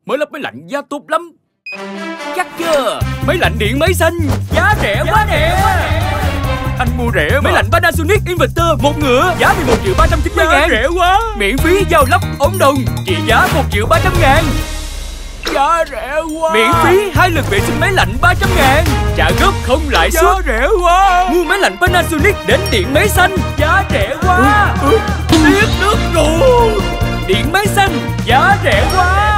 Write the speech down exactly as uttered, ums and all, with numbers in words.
Mới lắp máy lạnh giá tốt lắm. Chắc chưa? Máy lạnh điện máy xanh, giá rẻ quá nè. Anh mua rẻ mà. Máy lạnh Panasonic Inverter một ngựa, giá mười một triệu ba trăm chín mươi ngàn. Rẻ quá. Miễn phí giao lắp ống đồng, trị giá một triệu ba trăm ngàn. Giá rẻ quá. Miễn phí hai lần vệ sinh máy lạnh ba trăm ngàn. Trả góp không lãi suất. Giá rẻ quá. Mua máy lạnh Panasonic đến điện máy xanh, giá rẻ quá. Tiếc nước rồi. Điện máy xanh, giá rẻ quá.